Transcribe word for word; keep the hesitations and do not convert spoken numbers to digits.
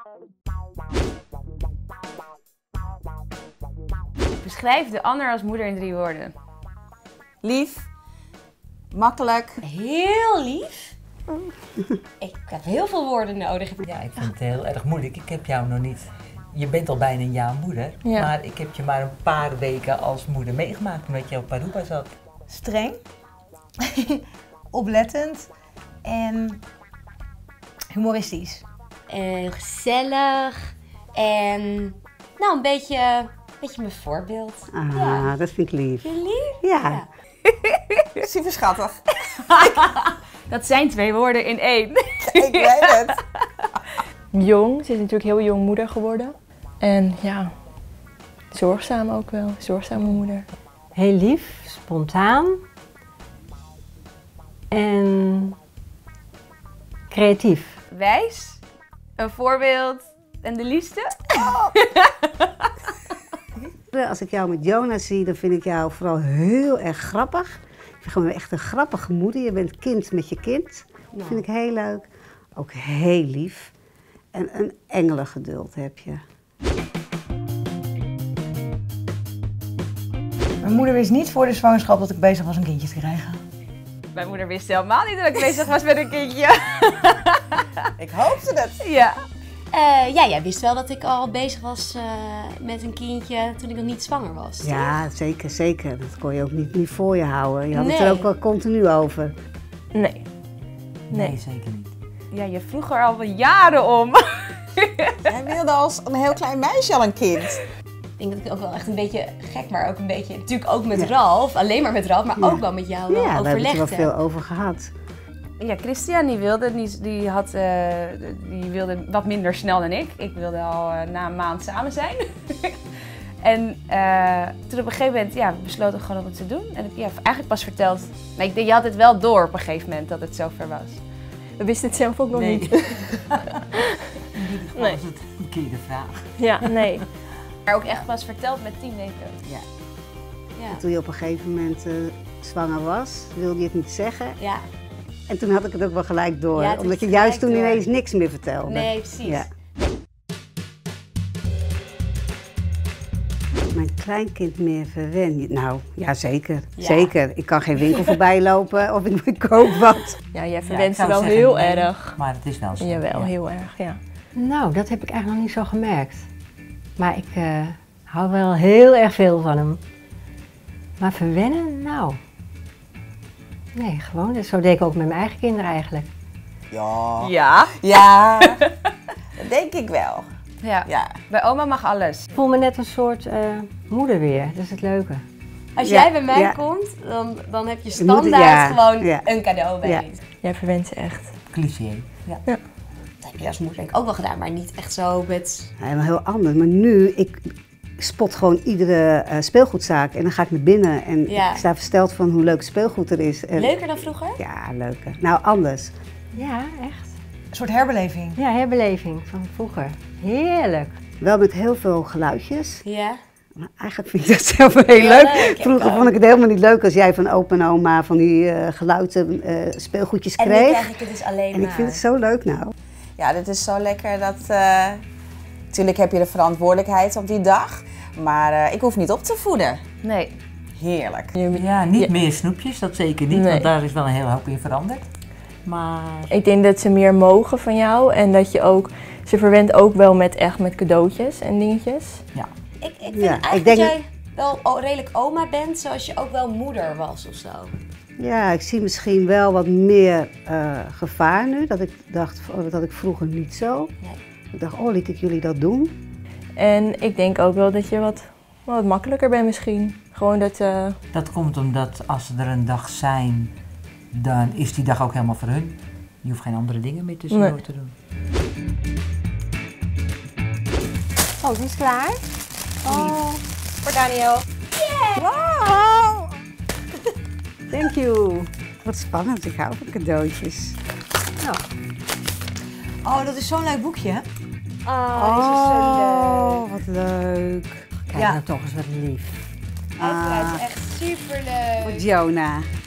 Beschrijf de ander als moeder in drie woorden. Lief. Makkelijk. Heel lief. Ik heb heel veel woorden nodig. Ja, ik vind het heel erg moeilijk. Ik heb jou nog niet... Je bent al bijna een jaar moeder, ja. Maar ik heb je maar een paar weken als moeder meegemaakt omdat je op Aruba zat. Streng. Oplettend. En humoristisch. En gezellig. En nou, een beetje, een beetje mijn voorbeeld. Ah, ja. Dat vind ik lief. Vind je lief? Ja. Ja. Super schattig. Dat zijn twee woorden in één. Ik weet het. Jong, ze is natuurlijk heel jong moeder geworden. En ja, zorgzaam ook wel, zorgzame moeder. Heel lief, spontaan en creatief. Wijs, een voorbeeld en de liefste. Oh. Als ik jou met Jonas zie, dan vind ik jou vooral heel erg grappig. Ik vind gewoon echt een grappige moeder. Je bent kind met je kind. Dat vind ik heel leuk. Ook heel lief. En een engelengeduld heb je. Mijn moeder wist niet voor de zwangerschap dat ik bezig was een kindje te krijgen. Mijn moeder wist helemaal niet dat ik bezig was met een kindje. Ik hoopte het. Ja. Uh, ja, jij wist wel dat ik al bezig was uh, met een kindje toen ik nog niet zwanger was. Toch? Ja, zeker, zeker. Dat kon je ook niet, niet voor je houden. Je had Nee. het er ook wel continu over. Nee. Nee, Nee. zeker niet. Ja, je vroeg er al jaren om. Jij wilde als een heel klein meisje al een kind. Ik denk dat ik ook wel echt een beetje gek, maar ook een beetje, natuurlijk ook met Ja. Ralf, alleen maar met Ralf, maar Ja. ook wel met jou wel Ja, daar hebben we het overlegd er wel heb. veel over gehad. Ja, Christian die wilde, die, die, had, uh, die wilde wat minder snel dan ik. Ik wilde al uh, na een maand samen zijn. En uh, toen op een gegeven moment ja, besloten we gewoon om het te doen. En ja, eigenlijk pas verteld. Maar ik denk, je had het wel door op een gegeven moment dat het zover was. We wisten het zelf ook nog Nee. niet. In ieder geval Nee. is het een keer de vraag. Ja, nee. Maar ook echt pas verteld met tien weken. Ja. Ja. Toen je op een gegeven moment uh, zwanger was, wilde je het niet zeggen. Ja. En toen had ik het ook wel gelijk door. Ja, toen omdat je gelijk juist toen door. ineens niks meer vertelde. Nee, precies. Ja. Mijn kleinkind meer verwennen? Nou, ja zeker. Ja. Zeker. Ik kan geen winkel voorbij lopen of ik, ik koop wat. Ja, jij Ja, ik verwenst zou wel zeggen heel nee, erg. Maar het is wel zo. Jawel, ja. heel erg, ja. Nou, dat heb ik eigenlijk nog niet zo gemerkt. Maar ik uh, hou wel heel erg veel van hem. Maar verwennen? Nou. Nee, gewoon. Dus zo deed ik ook met mijn eigen kinderen eigenlijk. Ja. Ja? Ja. Dat denk ik wel. Ja. Ja. Bij oma mag alles. Ik voel me net een soort uh, moeder weer. Dat is het leuke. Als Ja, jij bij mij ja. komt, dan, dan heb je Je moet- standaard ja, gewoon ja. een cadeau bij Ja. je. Jij verwenst ze echt. Cliché. Ja. Dat heb je als moeder denk ik ook wel gedaan, maar niet echt zo met... Helemaal heel anders. Maar nu, ik spot gewoon iedere uh, speelgoedzaak en dan ga ik naar binnen. En Ja. ik sta versteld van hoe leuk speelgoed er is. En, Leuker dan vroeger? Ja, leuker. Nou, anders. Ja, echt. Een soort herbeleving. Ja, herbeleving van vroeger. Heerlijk. Wel met heel veel geluidjes. Ja. Maar eigenlijk vind ik dat zelf wel heel Ja, leuk. leuk, Vroeger ik vond ik het helemaal niet leuk als jij van opa en oma van die uh, geluiden uh, speelgoedjes En nu kreeg. krijg ik het dus alleen En maar. ik vind het zo leuk nou. Ja, dit is zo lekker dat... Uh, tuurlijk heb je de verantwoordelijkheid op die dag. Maar uh, ik hoef niet op te voeden. Nee. Heerlijk. Ja, niet Ja. meer snoepjes, dat zeker niet, Nee. want daar is wel een hele hoop in veranderd. Maar Ik denk dat ze meer mogen van jou en dat je ook, ze verwendt ook wel met echt met cadeautjes en dingetjes. ja, Ik, ik vind Ja, eigenlijk ik denk dat jij wel o- redelijk oma bent, zoals je ook wel moeder was of zo. Ja, ik zie misschien wel wat meer uh, gevaar nu. Dat ik dacht, oh, dat had ik vroeger niet zo. Nee. Ik dacht, oh, liet ik jullie dat doen? En ik denk ook wel dat je wat, wat makkelijker bent misschien. Gewoon dat, uh, dat komt omdat als ze er een dag zijn, dan is die dag ook helemaal voor hun. Je hoeft geen andere dingen meer tussendoor Nee. te doen. Oh, die is klaar. Oh, voor Daniel. Wow! Thank you. Wat spannend, ik hou van cadeautjes. Nou. Oh, dat is zo'n leuk boekje. Oh, deze is zo leuk. Oh, wat leuk. Kijk Ja. nou toch eens wat lief. Hij is echt superleuk. Voor Jonah.